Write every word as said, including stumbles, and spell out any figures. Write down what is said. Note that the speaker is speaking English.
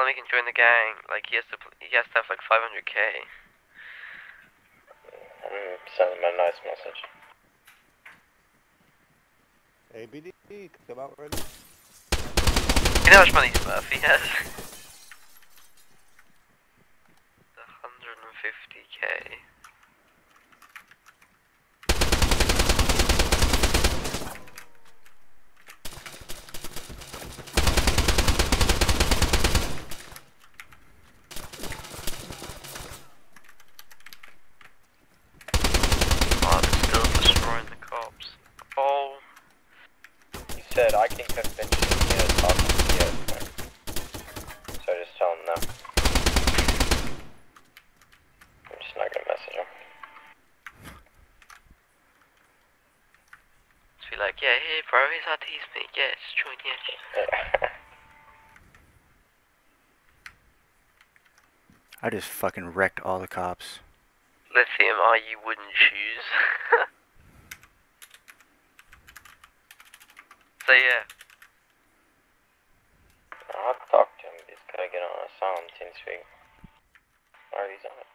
he can join the gang, like he has to, he has to have like five hundred K. I'm sending him a nice message. A B D, come out ready. You know how much money Murphy has? one hundred fifty K. Oh, they're still destroying the cops. Oh. He said I can convince you to talk to you. So just tell him no. I'm just not gonna message him. Just be like, yeah, hey bro, here's Altis, mate. Yeah, just join in. I just fucking wrecked all the cops. Let's see him, are you wooden shoes? So yeah. I'll talk to him, he's gotta get on a silent team speak. Alright, he's on it.